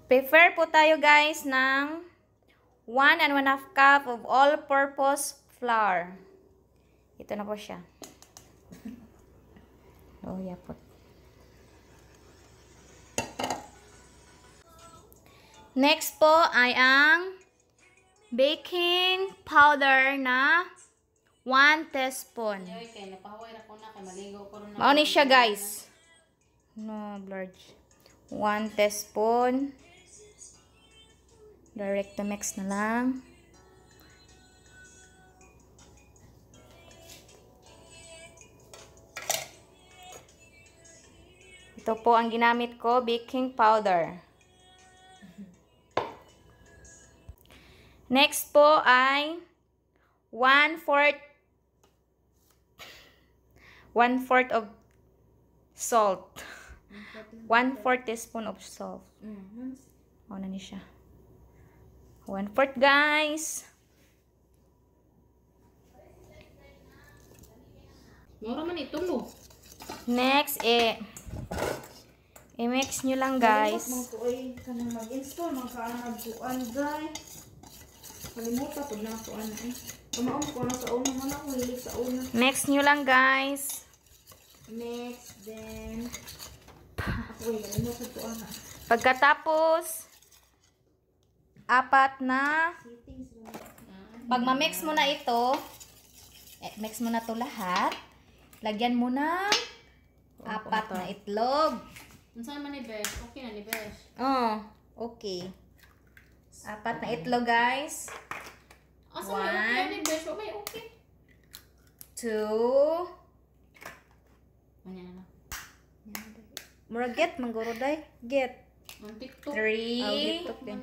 Prepare po tayo guys ng 1 and 1/2 cup of all-purpose flour. Ito na po siya. Oh, yapot. Next po ay ang baking powder na 1 teaspoon. Mauni siya guys. No, blurred. 1 teaspoon. Direct to mix na lang. Ito po ang ginamit ko, baking powder. Next po ay 1/4 of salt. 1/4 teaspoon of salt. O na ni siya. 1/4 guys. Mura man ito mo. Next i-mix nyo lang guys. Kanang mag-install magkaanag kuan guys. Kalimutan pag nakuan na eh. Kumaon ko na sa una man ako hilig sa una. Mix nyo lang guys. Mix then ako kalimutan ko na. Pagkatapos 4 na pag ma-mix mo na ito, mix mo na to lahat. Lagyan mo ng 4 na itlog. Unsa man ni Besh? Okay na ni Besh. Oh, okay. 4 na itlog guys. Asa may okay ni Besh? O may okay. 2. Ano na? Mura get mangguro day. Get. Ang TikTok. 3. TikTok din.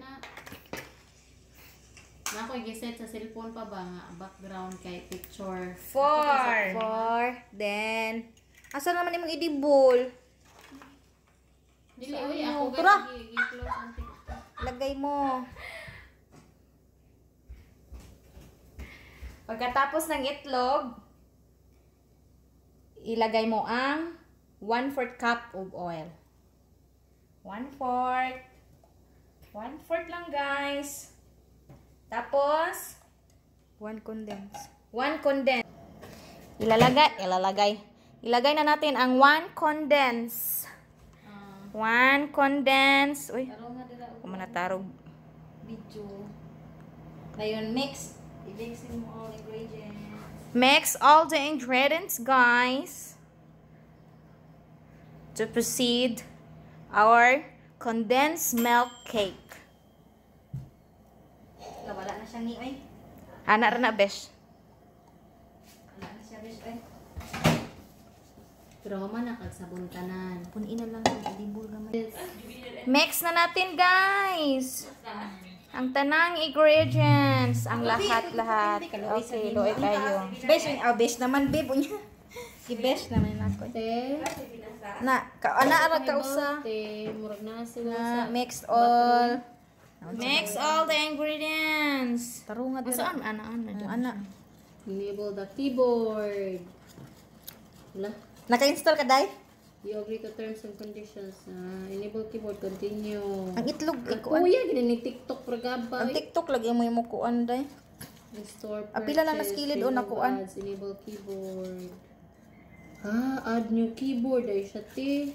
Na ako i-set sa cellphone pa ba nga background kay picture. 4. Then asa naman imong idibol? Dili oy ako Tura. gi-close ang TikTok. Lagay mo. Pagkatapos ng itlog, ilagay mo ang 1/4 cup of oil. 1/4. 1/4 lang guys. Tapos 1 condense. Ilagay na natin ang 1 condense. 1 condense. Uy. Kumanataro Video. Ngayon mix. I-mix mo all ingredients. Mix all the ingredients, guys, to proceed our condensed milk cake. Wala na siya ni ay. Ana ra na besh. Wala na siya Besh ay. Pero man nakagsabon tanan. Punin na lang ang idibol gamay. Mix na natin, guys. Ang tanang ingredients, ang lahat-lahat. Okay, loy tayo. Besh naman babe unya. I-besh naman ako. Te. Na, ara ka usa. Te, murag na sila Na, sa mix all. Mix all the ingredients. tarunga Saan? Ana. Enable the keyboard. Wala. Naka-install ka, Day? You agree to terms and conditions. Enable keyboard, continue. Ang itlog, Ang ikuan. kuya, gini ni TikTok pragaba. Ang TikTok, lagi mo yung mukuan, Day. Restore Apila lang na purchase, skilled o remove nakuan. ads, enable keyboard. Add new keyboard. Ay siya, te.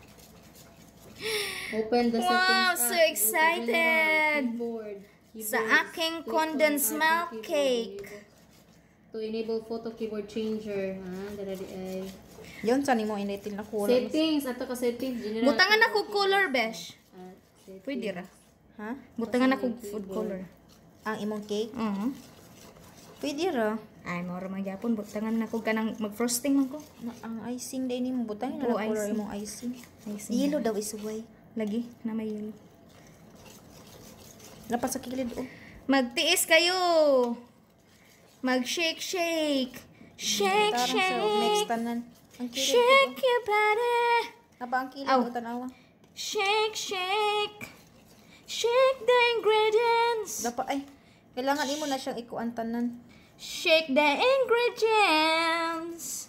Open the settings. Wow, so app. Go to excited. Keyboard. Sa Keyboards. aking Click on condensed add new milk keyboard. cake. To enable photo keyboard changer. Dali ay. Yun, saan mo initin na color? Settings. Ato ka settings. General Butangan keyboard ako color, keyboard. besh. Settings. Pwede ra. Ha? Basta Butangan ako yung food keyboard. color. Ang imong cake? Pwede ra. Ay, mora magyapon. Butangan na ko kanang mag-frosting man ko. Ang icing day ni mo butang na Oo, color icing. imong icing. Icing. Yellow daw is white. Lagi na may yellow. Dapat sa kilid oh. Magtiis kayo. Mag-shake, shake. Shake, Tarang sa mix shake. tanan. Ang kilid Shake ko. your body. Napa ang kilid Aw. ko tanawa. Shake, shake. Shake the ingredients. Dapat ay kailangan imo na siyang ikuan tanan. Shake the ingredients.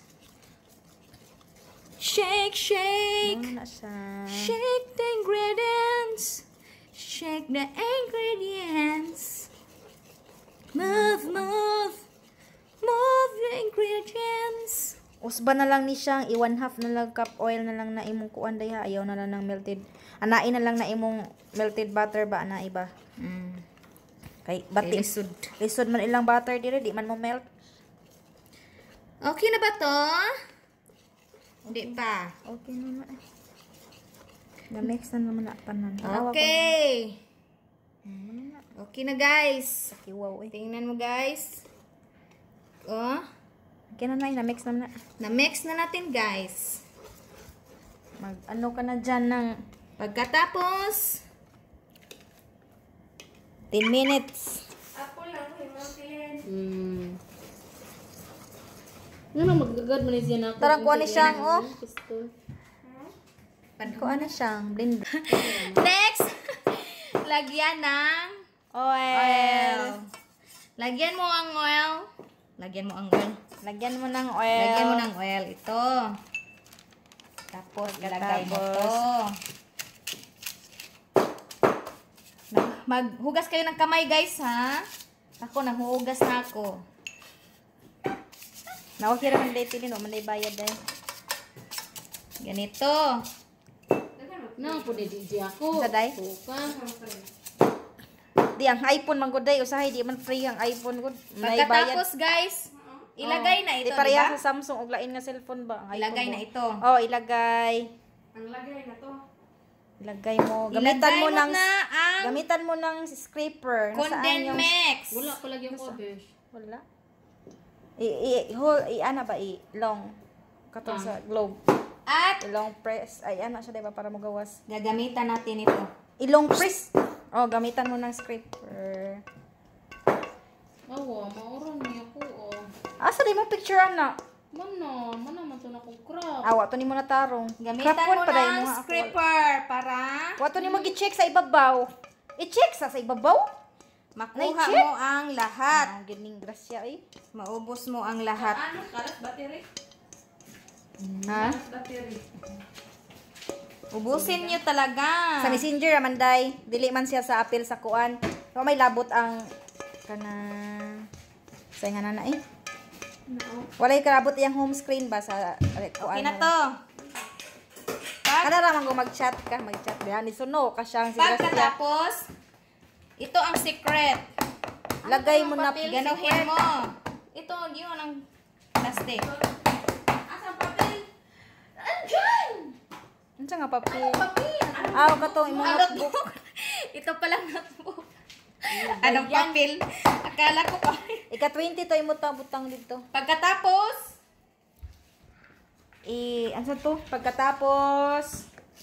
Shake, shake. Ano na siya? Shake the ingredients. check the ingredients. Move, move. Move the ingredients. Usba na lang ni siyang i-1 half na lang cup oil na lang na imong kuan dayha. Ayaw na lang ng melted. Anain na lang na imong melted butter ba na iba. Kay bati Lisod. lisod man ilang butter dire di man mo melt. Okay na ba to? Hindi pa. Okay na na. Na-mix na naman na panan. Okay. Okay na guys. Kiwaw eh. Tingnan mo guys. Oh, Okay na na-mix na na. na-mix na natin guys. Mag ano ka na dyan ng Pagkatapos, 10 minutes. Nga magagad man siya na ako. Tarang kuha ni siyang oh. Kuha na siyang blend. next, lagyan ng Oil. Lagyan mo ang oil. Lagyan mo ang oil. Lagyan mo ng oil. Lagyan mo ng oil. Ito. Tapos, ilagay mo to. Maghugas kayo ng kamay, guys, ha? Ako, nanghuhugas na ako. Nawaki raman day tili no, manday bayad day. Ganito. Na po di ako. Sa day? Suka. Di ang iPhone man gud day usahay di man free ang iPhone gud. Manday bayad. Pagkatapos, guys, ilagay na ito, Di pareha diba? sa Samsung og lain nga cellphone ba ang iPhone. Ilagay mo. na ito. Oh, ilagay. Ang lagay na to. Ilagay mo. Ilagay mo na ang gamitan mo ng scraper. Nasaan yung Condenmex. Wala ko lagi yung besh. wala. Ana ba long katong sa globe. At Long press. Ay ana siya diba para mo gawas. gagamitan natin ito. Ilong press. Oh, gamitan mo ng scraper. Awa, mauron niya ko oh. Asa di mo picture ana? Mana man to na kong crap. Awa to nimo na tarong. Gamitan Krapon mo pa dahil ng mo, ha? scraper para Wato nimo gi-check sa ibabaw. I-check sa ibabaw? makuha Na-check? mo ang lahat. Ang gining grasya eh. Maubos mo ang lahat. Ano? Kalat battery? Ha? Battery. Ubusin nyo talaga. Sa Messenger Amanday, dili man siya sa apil sa kuan. So may labot ang kana sa nga na eh. Walay karabot iyang home screen ba sa kuan. Okay na to. Kada ra man go mag-chat ka, mag-chat diha ni suno ka siyang si grasya. Pagkatapos, ito ang secret. Lagay mo na Ganuhin mo. Ito, yun ang plastic. Asang papel? Andyan! Unsa nga papel? Papel! Aw kato imo notebook. Notebook. Ito pala notebook. Anong papel? Akala ko pa. Ika 20 to imo ta butang dito. Pagkatapos, Ano to? Pagkatapos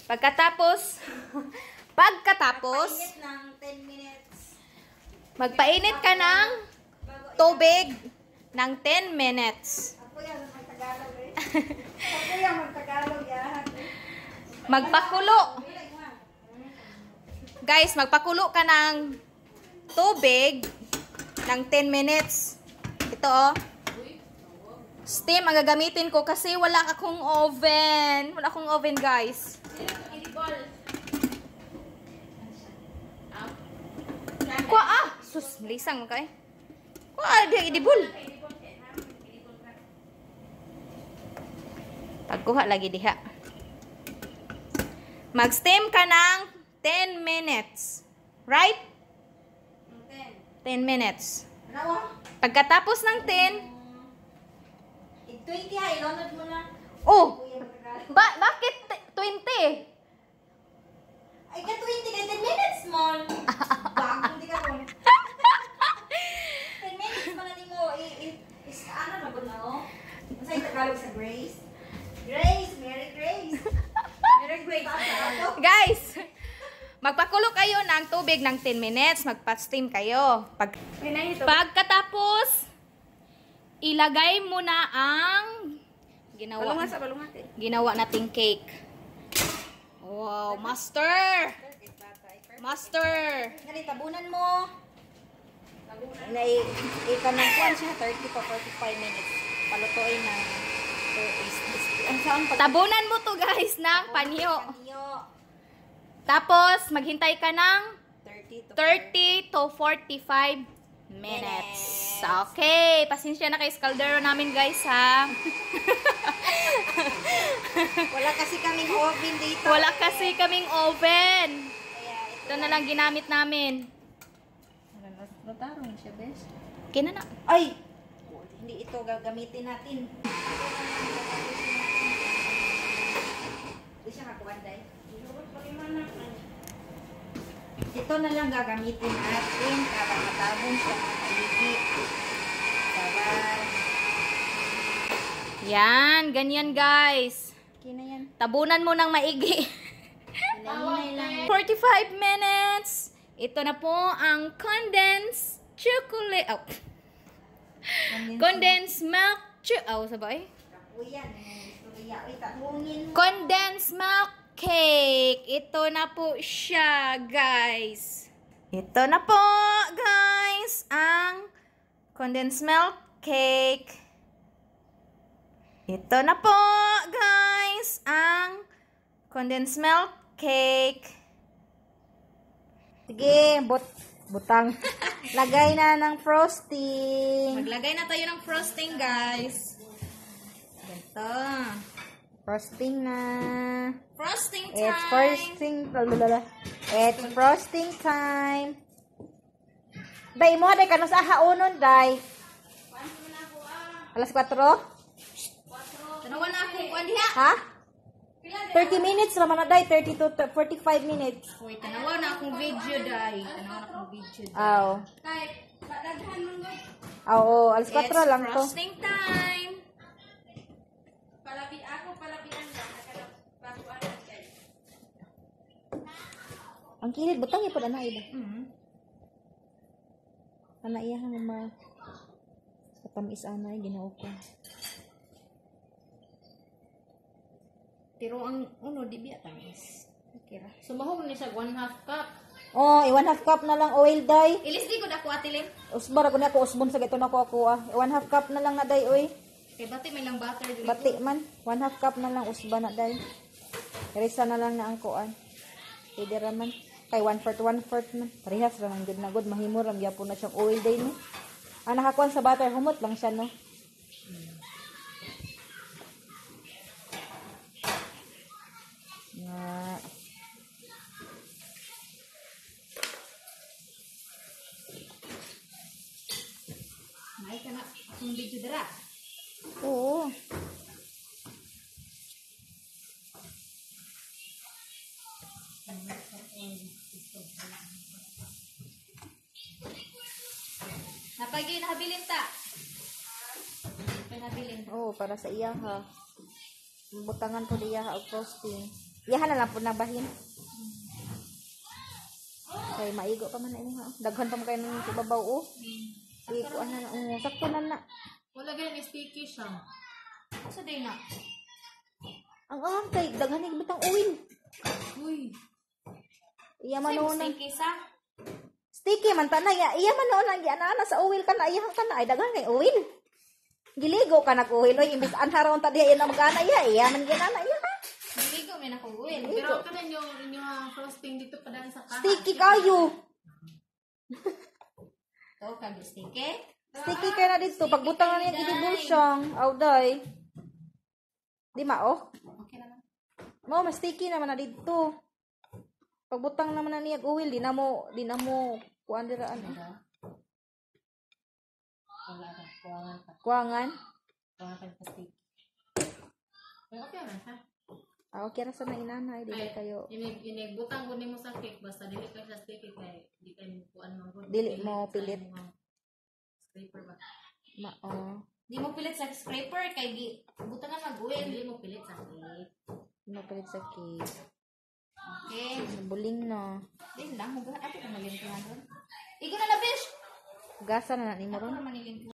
pagkatapos, ng 10 minutes. magpainit ka ng tubig ng 10 minutes. Ako yan magtagalog eh. Ako yan magtagalog yan. Magpakulo. Guys, magpakulo ka ng tubig ng 10 minutes. Ito oh. Steam ang gagamitin ko kasi wala akong oven. Wala akong oven, guys. Kuha sus, lisang mo kay. Kuha di idibol. Pagkuha lagi diha. Mag-steam ka ng 10 minutes. Right? 10 minutes. Pagkatapos ng 10, 20 ha, ilonod mo na. oh, bakit 20? Ay, ka 20 ka 10 minutes mo. Bakit hindi ka mo. 10 minutes mo na ni mo. Ano na ba na oh? Masay Tagalog sa Grace? Grace, Mary Grace. Mary Grace. Guys, magpakulo kayo ng tubig ng 10 minutes. Magpa-steam kayo. Pagkatapos, ilagay mo na ang ginawa nating cake. Wow, master! Master! Ngali, tabunan mo. Ikanang kuwan siya, 30 to 45 minutes. Palutuin na. Ang saan pag... Tabunan mo to guys ng panyo. Panyo. Tapos, maghintay ka ng 30 to 45 minutes. Okay, pasensya na kay Scaldero namin guys ha. Wala kasi kaming oven dito. Wala kasi kaming oven. Kaya Ito na lang ginamit namin. Rotarong siya, bes. Okay na na. Ay! Hindi ito gagamitin natin. Hindi siya kakuha, day. Ito na lang gagamitin natin para matabong siya ng maigi. Sabar. Yan, ganyan guys. Okay na yan. Tabunan mo ng maigi. Hinay-hinay lang. 45 minutes. Ito na po ang condensed chocolate. Oh. Condensed milk sabay. Uy, yan. Istorya. Uy, tatungin mo. Condensed milk cake. Ito na po siya, guys. Ito na po, guys, ang condensed milk cake. Ito na po, guys, ang condensed milk cake. Sige, butang. Lagay na ng frosting. Maglagay na tayo ng frosting, guys. Ganito. Frosting na. Frosting time. It's frosting time. Day mo, day ka na sa haunon, day. Alas 4? Tanawan na akong kuwan diha. Ha? 30 minutes naman na, day. 30 to 45 minutes. Uy, tanawan na akong video, day. Tanawan na akong video, day. Aw. Tay, daghan mo mo. Oo, alas 4 lang to. Frosting time. Ang kilid, butang ipon na iba. Mm. Ana iya nga ma sa tamis anay ginoo ko. Pero ang uno di biya tamis. Okay ra. Sumahog ni sa 1/2 cup. Oh, 1/2 cup na lang oil day. Ilis di ko dako atilim. Usbar ako na ako usbon sa gito na ko ako ah. 1/2 cup na lang na day oy. Kay bati may lang butter dito. Bati man, 1/2 cup na lang usba na day. Irisa na lang na ang kuan. Pwede raman. Kay 1/4 man. Parehas ra man gud na gud mahimo ram gyapon na siyang oil day no. Ang nakakuan sa butter humot lang siya no. Na May kana akong video dira. oo. Napagi nahabilin ta. Nahabilin. Oo, para sa iya ha. Butangan po diya ha og frosting. Iyahan na lang po nabahin. Kay maigo pa man na imo ha. Daghan pa man kayo ng ibabaw o. Di ko ana na. Sakto na na. Wala gyud sticky siya. Sa day na. Ang kay daghan ni bitang uwin. Uy. Iya man noon. Sticky sa. Sticky man ta na iya man noon ang giana sa uwil ka na iya ka na ay daghan kay uwil. Giligo ka na uwil oy imbis anharon ta diha ina magana iya man ginana iya ha. Diligo may nakuwin. Diligo. Pero kanan yung inyong frosting dito pa daan sa kaha. Sticky kayo. To kag sticky. Sticky kay na dito pagbutang na niya gidibul siyang. Aw day. Di mao. Okay naman. Mo mas sticky naman na dito. Pagbutang naman na niya uwil di na mo kuan dira ano. Wala ka kuwangan pa. Kuangan. Kuwangan pa sticky. Okay man ha. Okay ra sa na inanay di kayo. Butang guni mo sa cake basta dili ka sa sticky kay di kay mo kuan man gud. Dili mo pilit. Scraper ba? Di mo pilit sa scraper kay buta na mag-uwin. Dili mo pilit sa cake. Mapalit sa cake. Okay. Buling na. Din lang mo ato ka malin ko. Igo na na fish. Gasa na ni mo Ako ron. na manilin ko.